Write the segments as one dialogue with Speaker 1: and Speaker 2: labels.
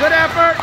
Speaker 1: Good effort.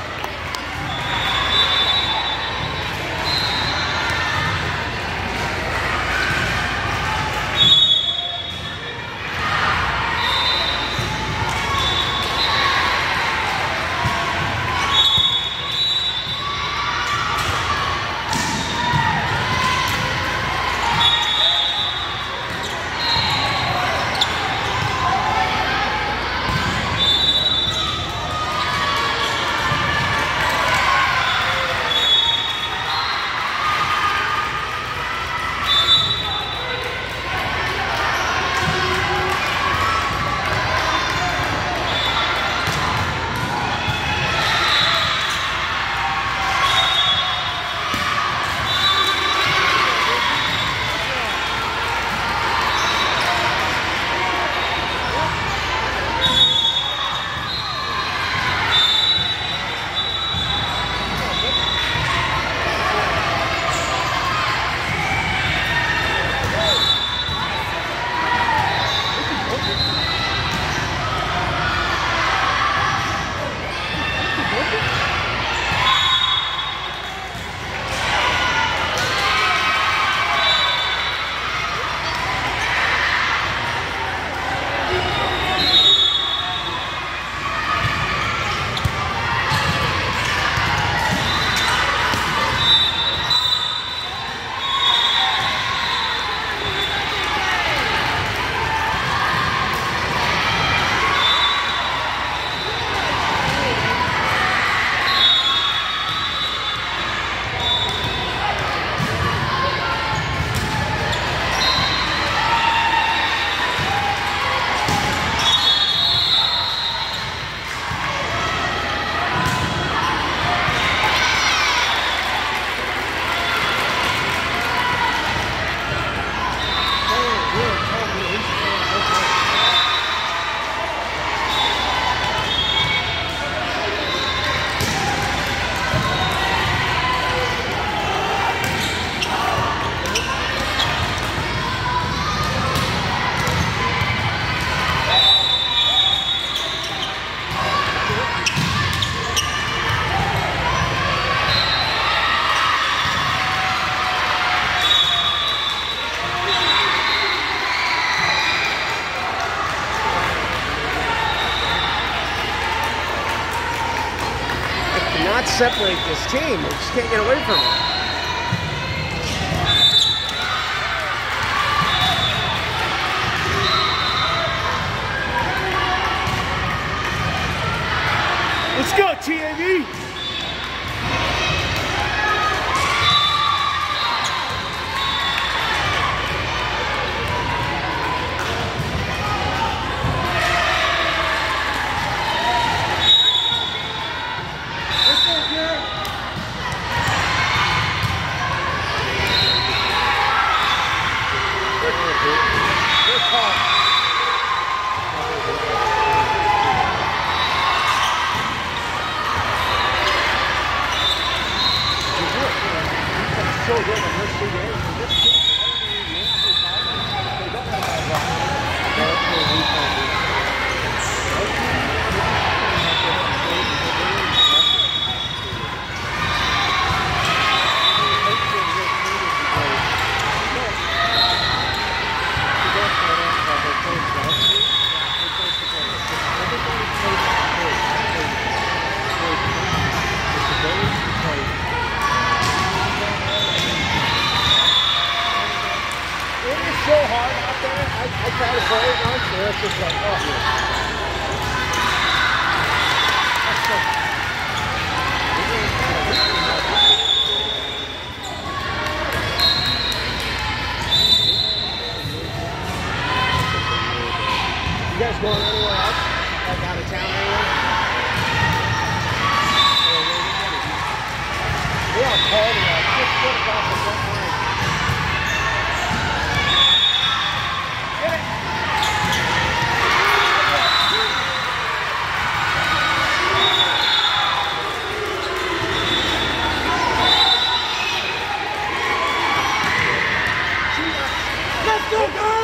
Speaker 1: Separate this team. We just can't get away from it. Let's go, TAV! Going anywhere else? Like out of town anywhere? We are called about 6 foot across the front line. Get it! Let's go, girls!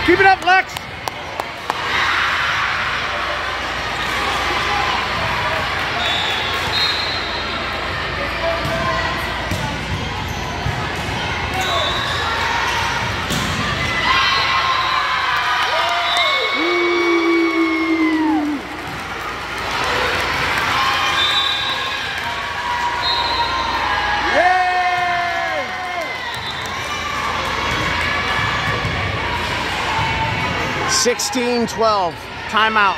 Speaker 1: Keep it up, Lex. Yeah! 16-12. Timeout.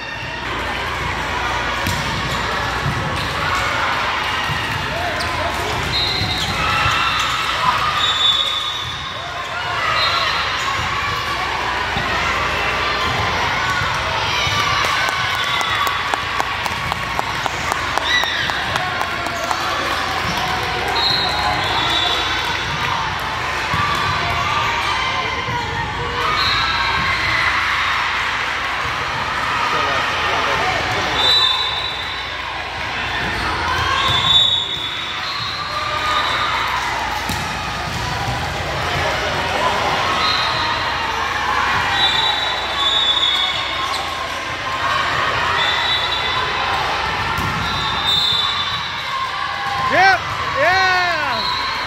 Speaker 1: Yep, yeah!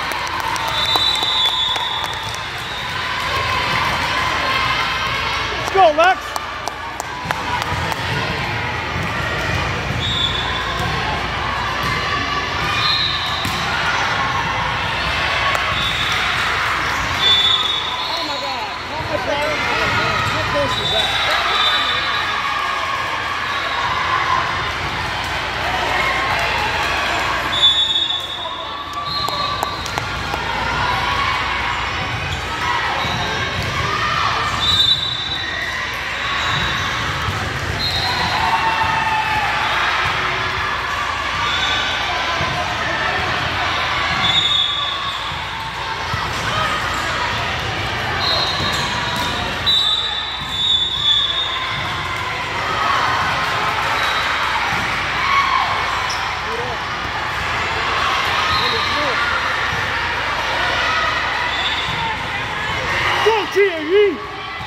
Speaker 1: Let's go, Lex! Oh my God, how close was that? GAE!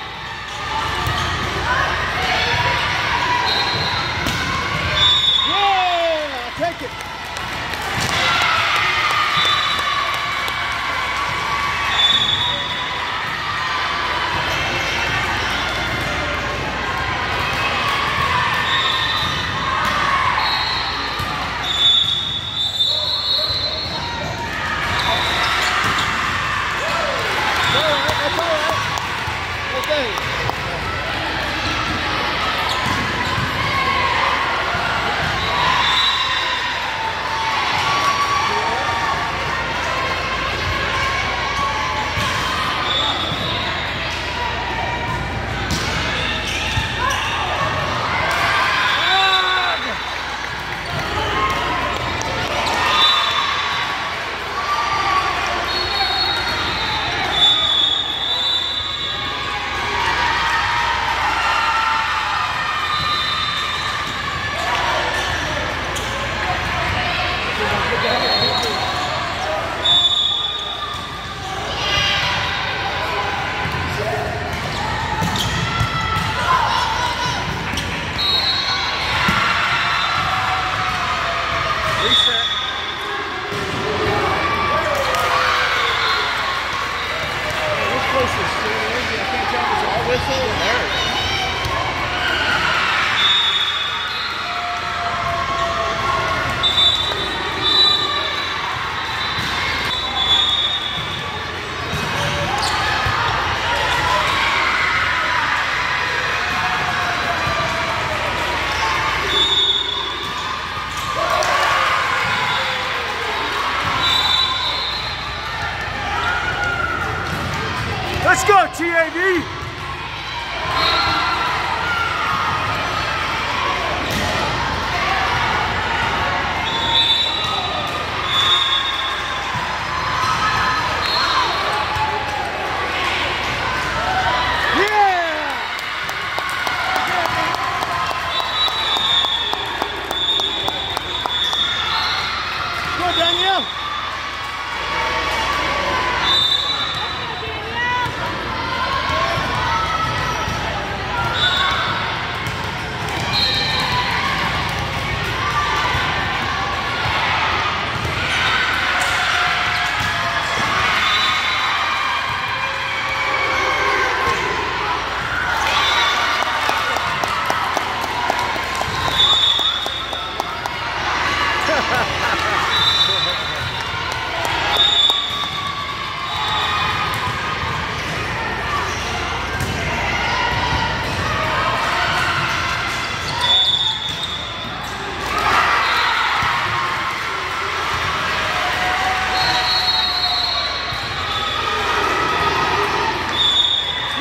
Speaker 1: Yeah, I'll take it. That's all right. Okay. Let's go, TAV!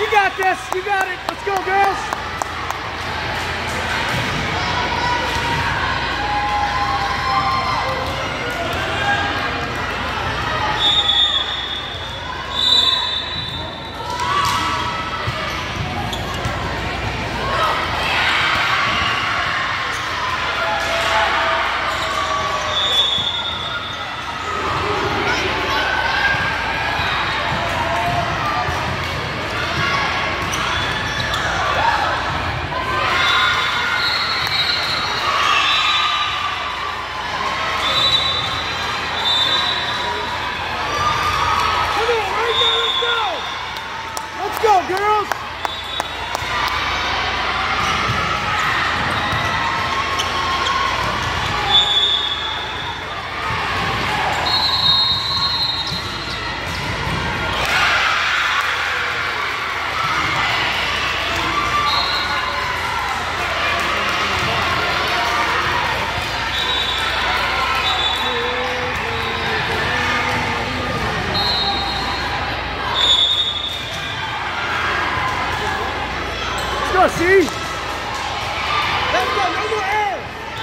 Speaker 1: You got this. You got it. Let's go, girls. Let's go, girls! Let's go, see? Let's go, no more air!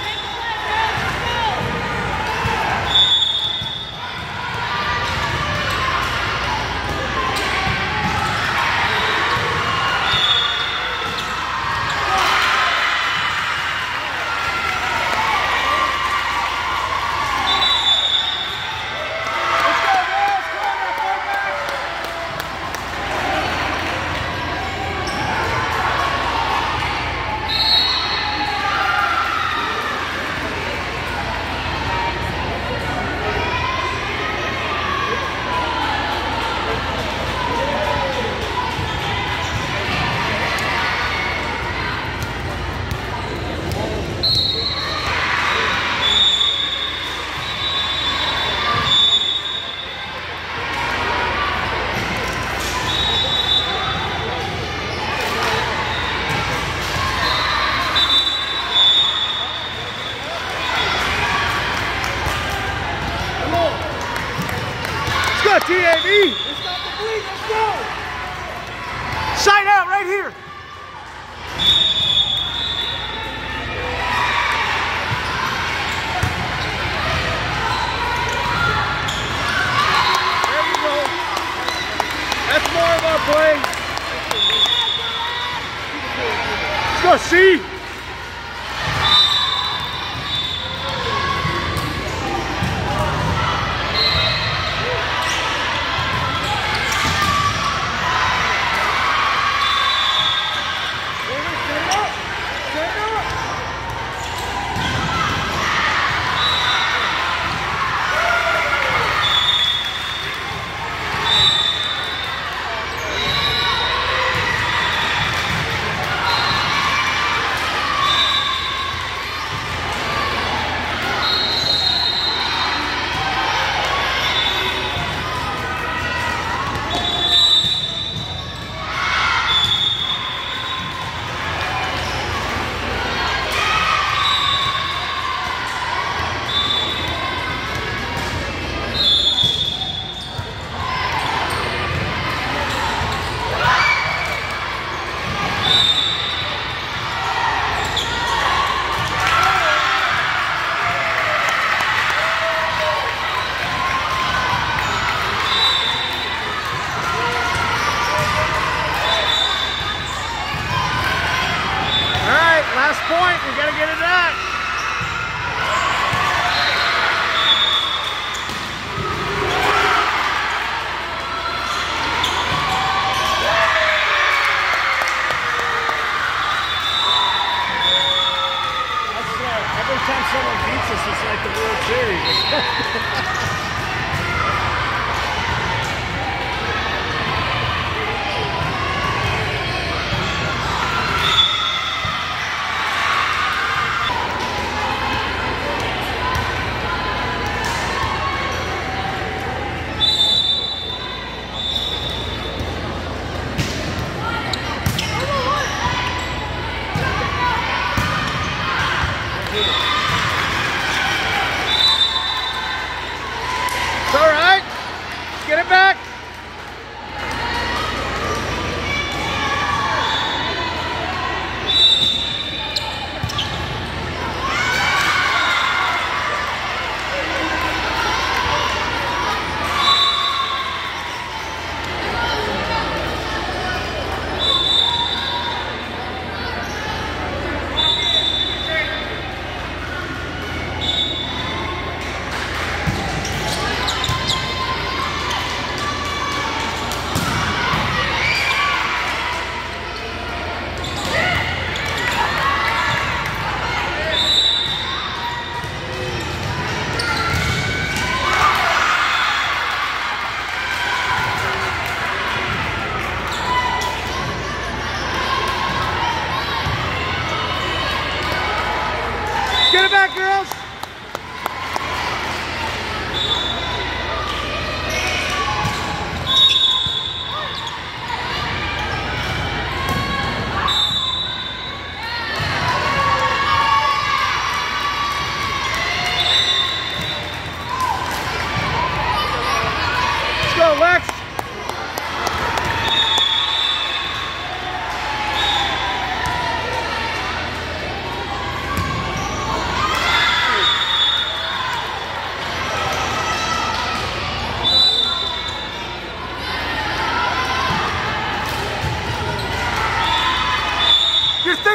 Speaker 1: TAV! Let's stop the bleed, let's go! Side out right here! There you go. That's more of our play. Let's go, see? Last point, we gotta get it back. Every time someone beats us, it's like the World Series.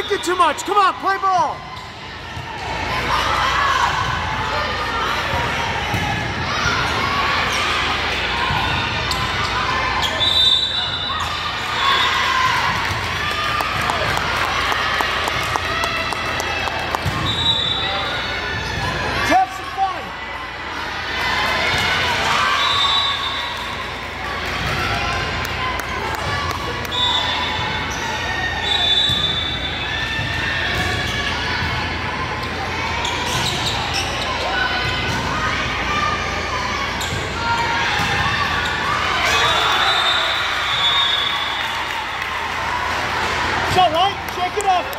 Speaker 1: thinking too much. Come on, play ball. All right, shake it up.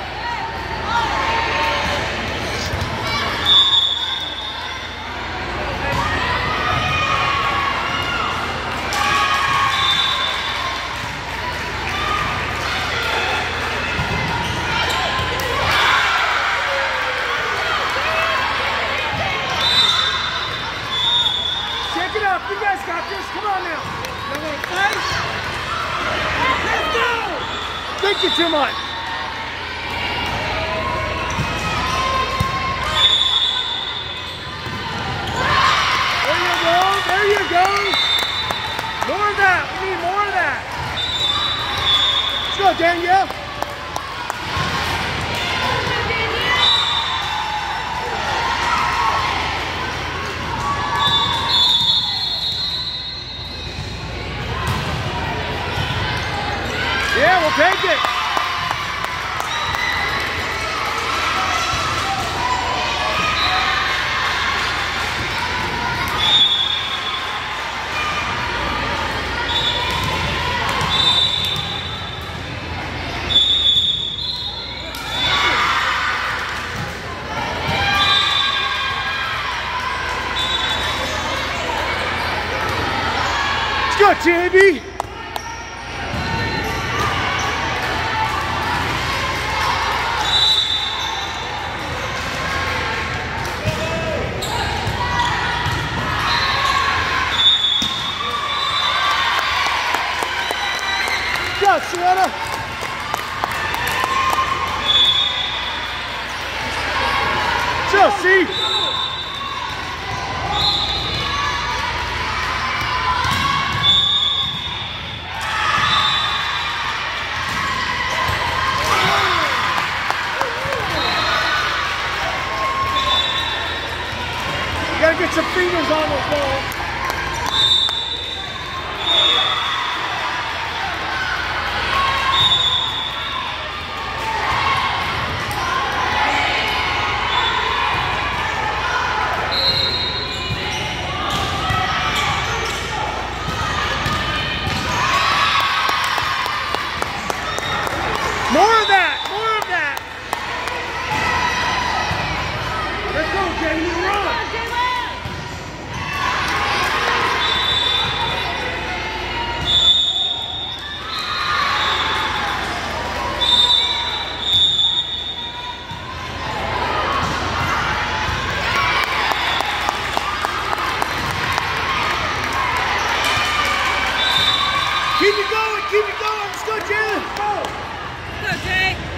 Speaker 1: Shake it up. You guys got this. Come on now. You want to fight? Let's go. Thinking too much. There you go. There you go. More of that. We need more of that. Let's go, Danielle. Yeah, we'll take it. Let's go, JB. Go, Sienna. Chelsea. You gotta get some fingers on those balls. More of that! More of that! Let's go, Jamie, run! Keep it going, keep it going! Let's go, Jalen! Go!
Speaker 2: Go, Jay!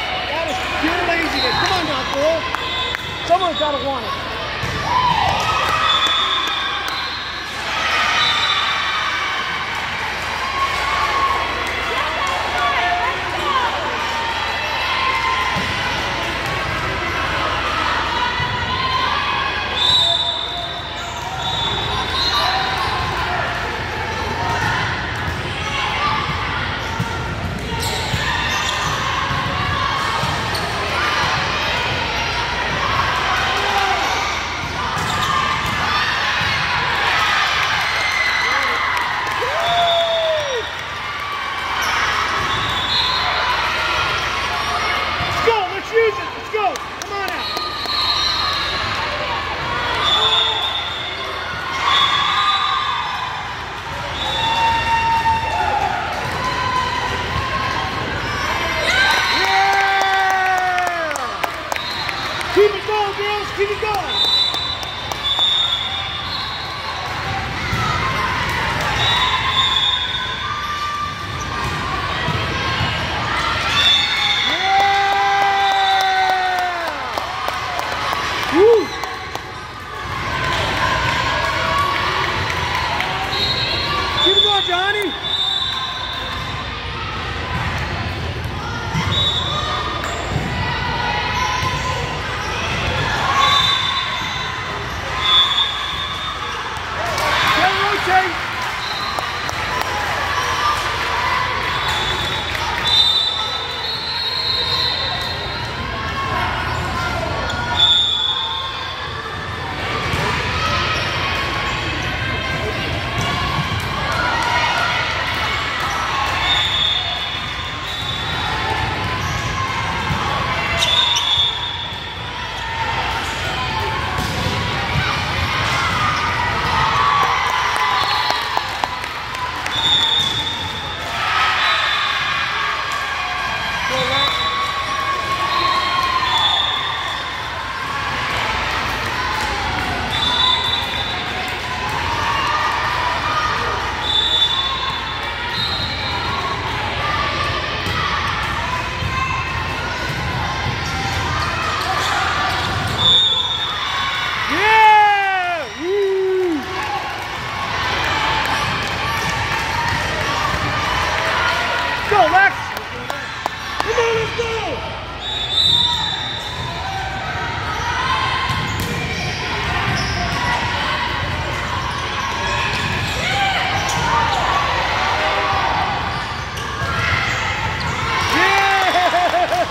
Speaker 1: That is pure laziness. Come on now, girl. Someone's got to want it. Keep it going, girls. Keep it going. Yeah! Woo! Keep it going, Johnny. Go, Lex! Come on, let's go! Yeah!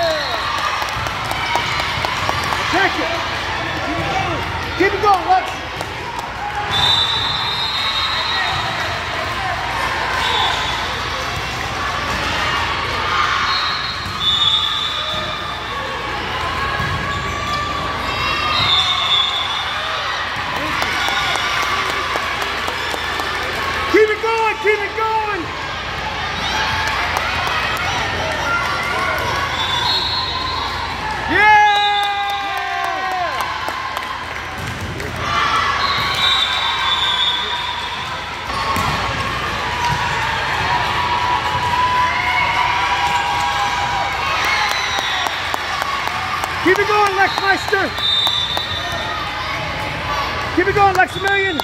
Speaker 1: Check it! Keep it going, Lex! Keep it going! Yeah! Keep it going, Lex Meister! Keep it going, Leximilian!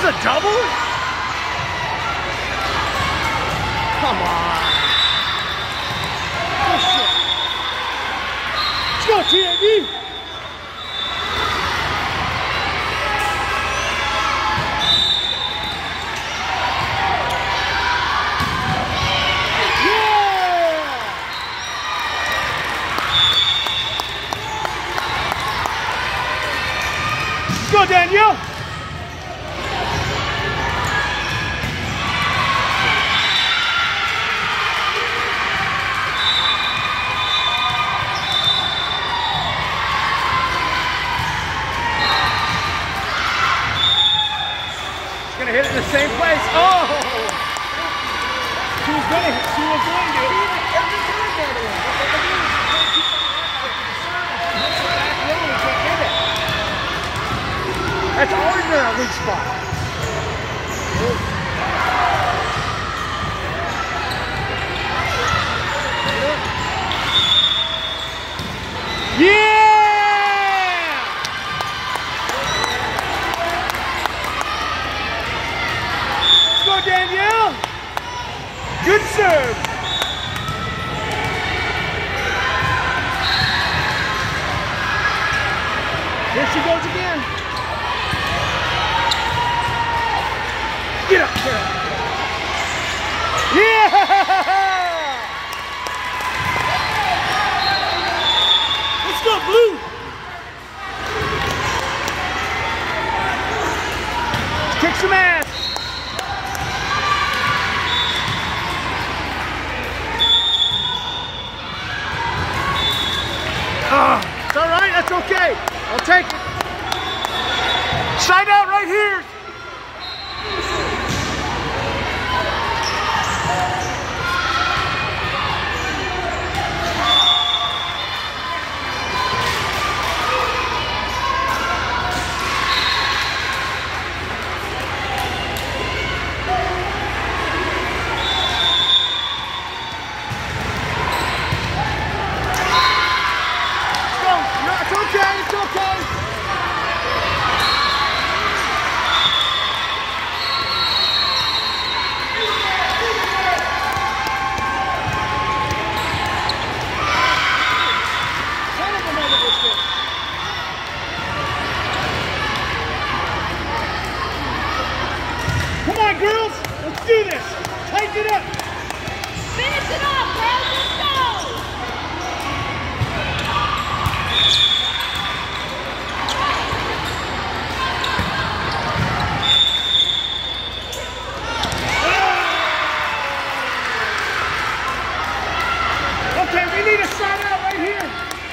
Speaker 1: a double? Come on. Good shit. Let's go, TAV. Go, Danielle! She's gonna hit it in the same place. Oh! She was going to. That's always been our weak spot. Yeah! Let's go, Danielle. Good serve. Here she goes again. Get up, get up. Yeah! Let's go, Blue. Kick some ass. It's all right, that's okay. I'll take it. Side out right here. Girls, let's do this. Tighten it up.
Speaker 2: Finish it off, girls. Let's go.
Speaker 1: Okay, we need a side out right here.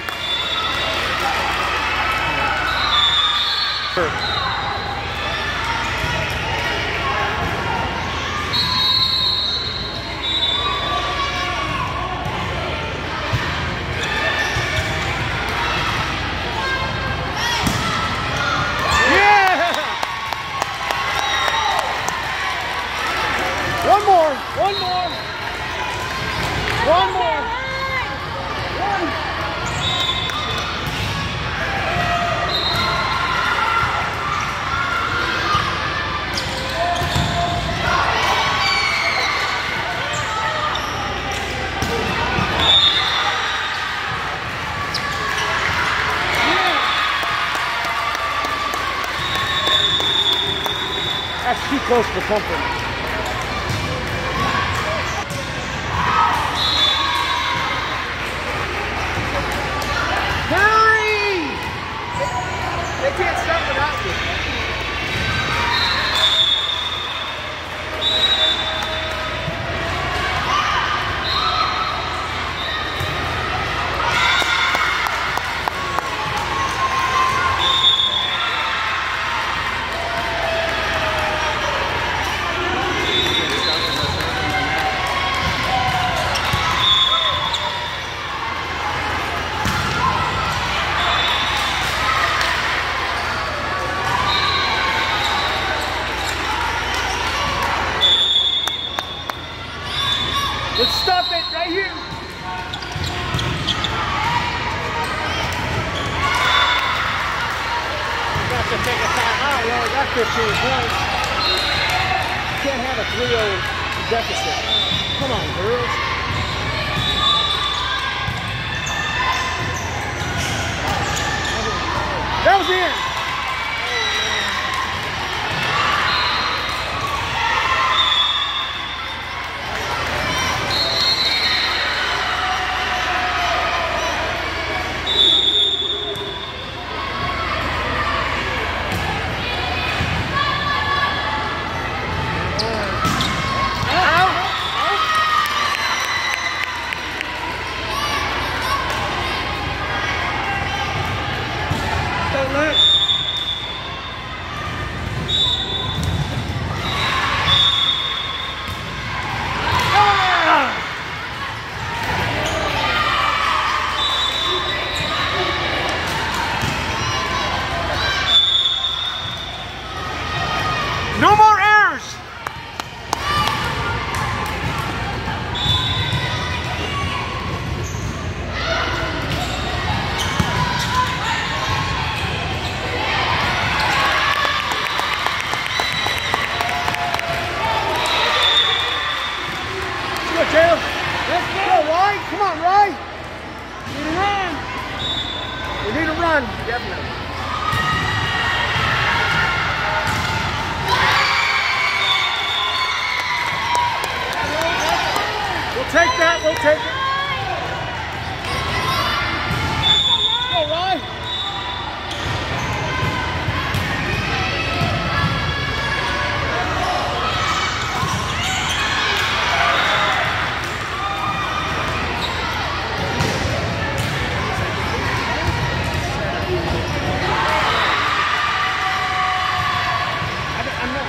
Speaker 1: One more. One. That's too close for comfort. They can't stop without you. Let's stop it right here. We got to take a time out. We only got 15 points. can't have a 3-0 deficit. Come on, girls. That was in. No more errors! Let's go, Jayla. Let's go, Ryan. Come on, Ryan. We need to run. We need to run, definitely. Take that, we'll take it. Go, Ryan. I'm not.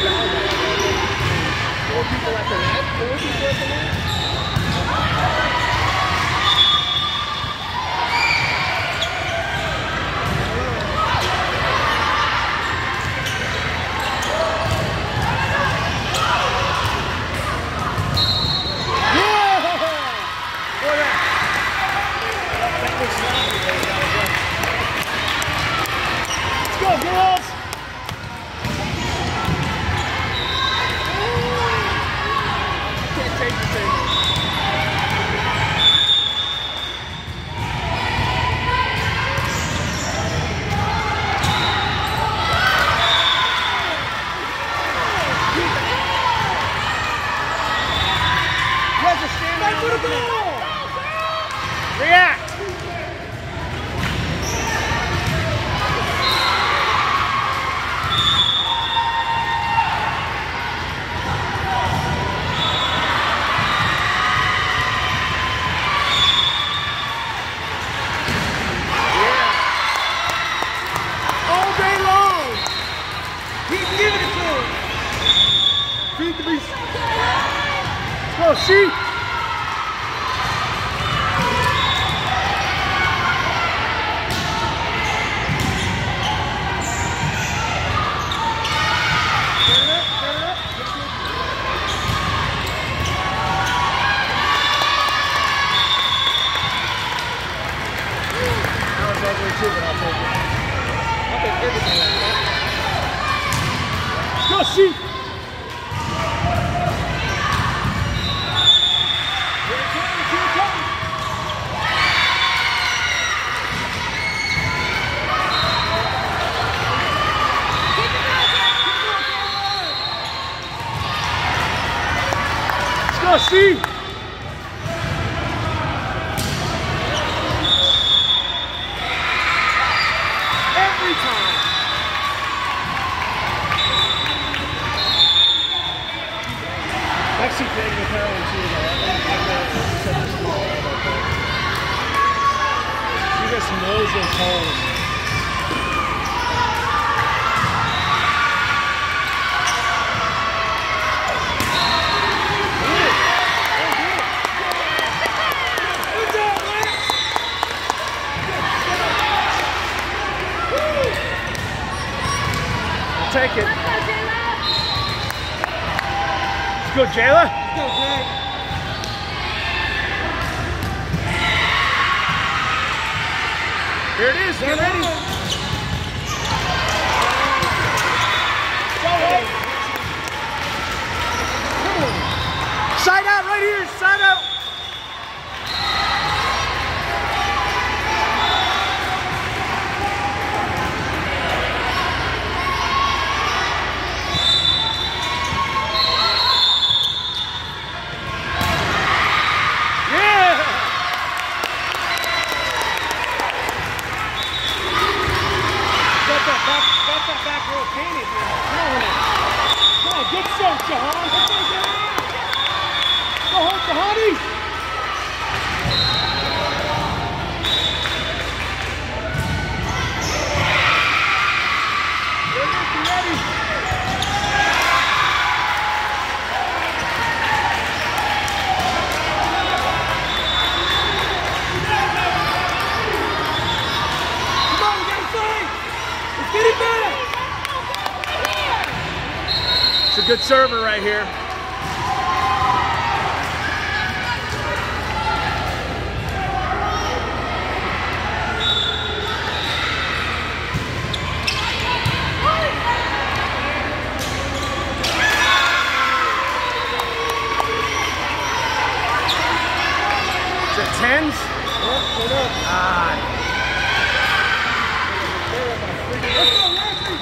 Speaker 1: 4 people at the net. 4 people at the net. Let's go, girls! Can't take the thing. You guys are standing out for the ball! React! Feed the beast. Let's go, sheep. That was ugly too, but I'll take it. I'll take everything like that. Let's go, sheep. Let's go, Steve! Every time! Actually, taking the power too, she just knows those holes. Take it. Let's go, Jayla. Let's go, Greg. Here it is. Get ready. Go, good server right here. Is it 10s? God.
Speaker 3: Let's go, Leslie!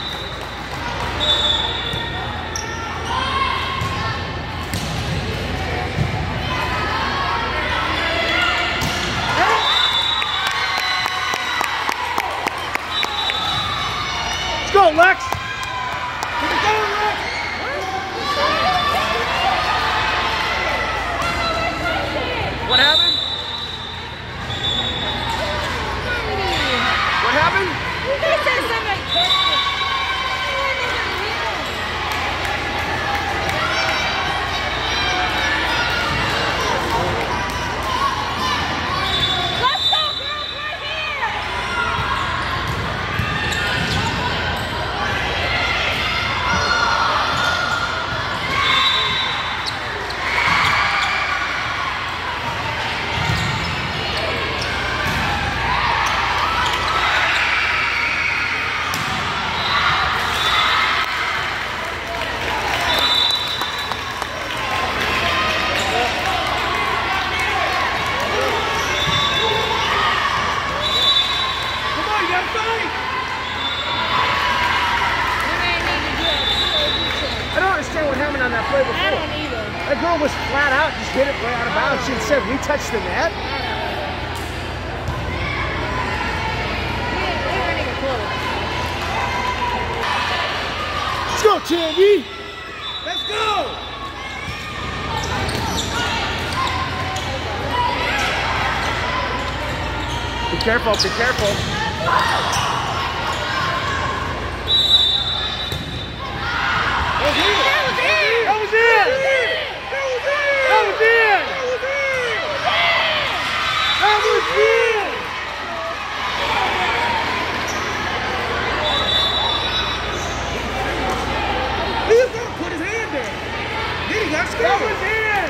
Speaker 1: Let's go, Lex!
Speaker 3: Keep it going, Lex!
Speaker 1: What happened? What happened?
Speaker 2: He said somebody touched it. Let's go, girls, right here.
Speaker 3: Come on, you gotta fight!
Speaker 1: I don't understand what happened on that play before.
Speaker 2: I don't either.
Speaker 1: That girl was flat out, just hit it way out of bounds. She said, we touched the net.
Speaker 2: We weren't even close.
Speaker 1: Let's go, Tandy.
Speaker 3: Let's go!
Speaker 1: Be careful, be careful.
Speaker 3: That was it!
Speaker 1: That was it! That was it! That was it!
Speaker 3: He was gonna put his hand there. Then he got
Speaker 1: That
Speaker 3: scared.
Speaker 1: was in!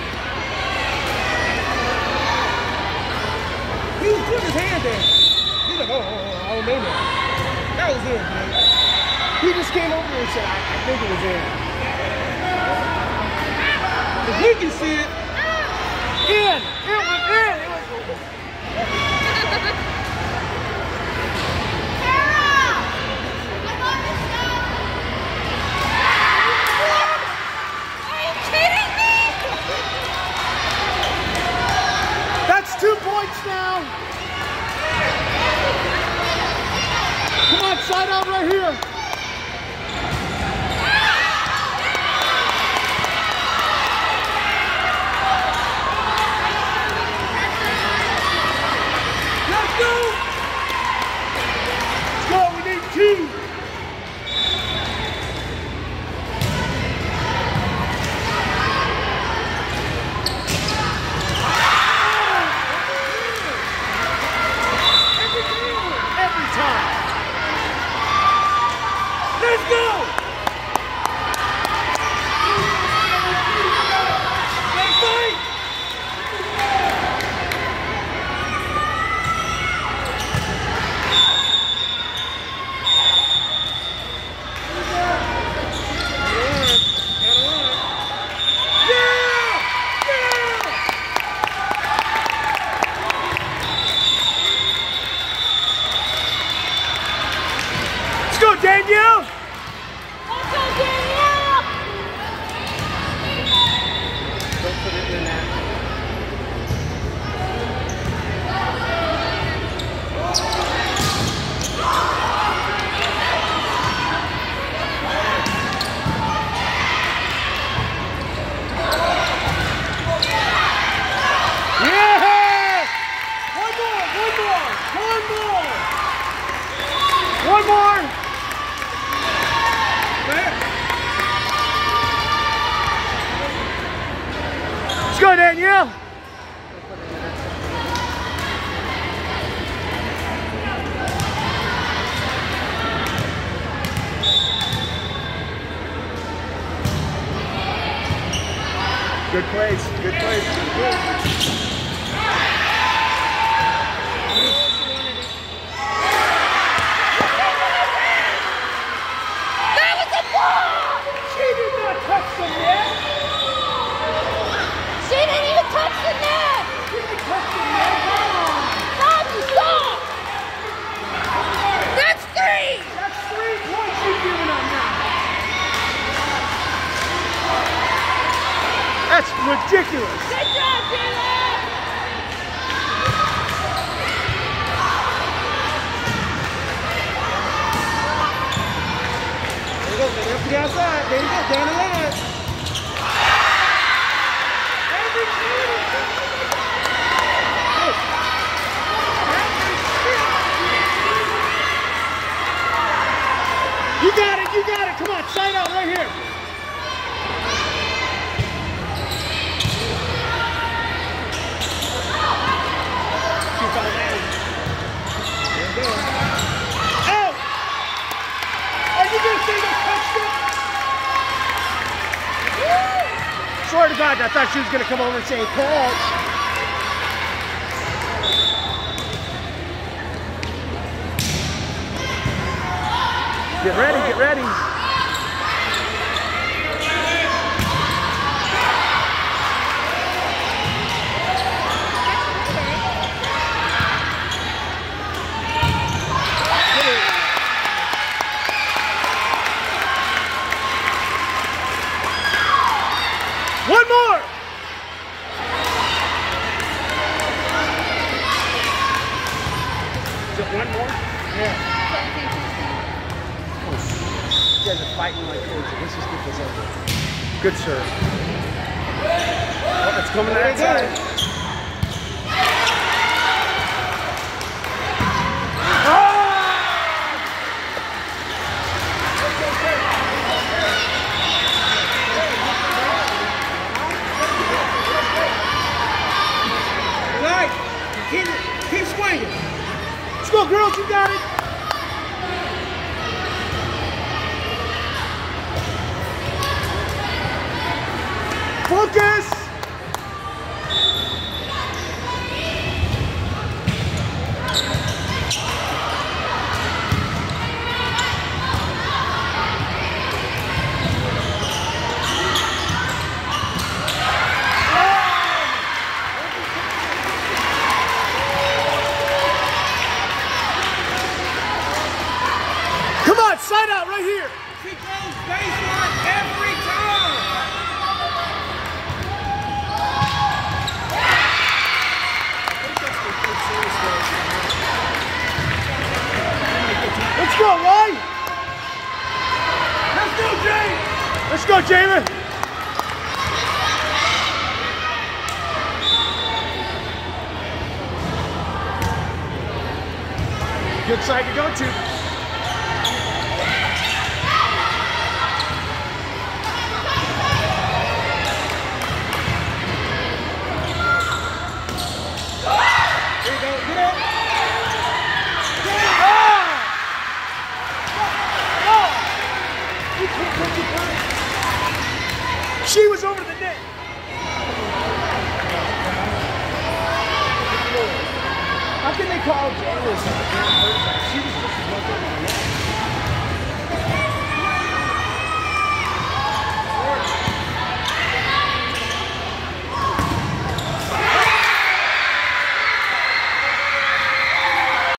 Speaker 3: He was putting his hand there. He's like, oh, I don't know that. That was it, man.
Speaker 1: He just came over here and said, I think it was in.
Speaker 3: If we can see it,
Speaker 1: In! It was in! It was... That's 2 points now. Come on, side out right here.
Speaker 3: let's go!
Speaker 1: Let's go, we need 2. Every time. Good plays. Good plays.
Speaker 2: That was a ball!
Speaker 3: She did not touch the net.
Speaker 2: She didn't even touch the net!
Speaker 3: She didn't touch the net. Come on.
Speaker 2: Stop! Stop! That's 3!
Speaker 3: That's 3 points you've given up now.
Speaker 1: That's ridiculous.
Speaker 2: Good job, Taylor!
Speaker 3: There you go. Get up to the outside. There you go. Down the line. Every You got it. You got it. Come on. Side out right here. Out! Are you going to say they touched it?
Speaker 1: Swear to God, I thought she was going to come over and say, catch. Get ready, get ready. One more! Is it one more?
Speaker 3: Yeah.
Speaker 1: You guys are fighting like crazy. Let's just get this over. Good serve. Oh, it's coming to that side.
Speaker 3: Right. Keep swinging.
Speaker 1: Let's go, girls. You got it. Focus! Come on, side out right here.
Speaker 3: She goes baseline every time.
Speaker 1: Let's go, Ryan.
Speaker 3: Let's go, Jay.
Speaker 1: Let's go, Jalen. Good side to go to.
Speaker 3: There you go. Get up.
Speaker 1: She was over the net. How can they call Jalen?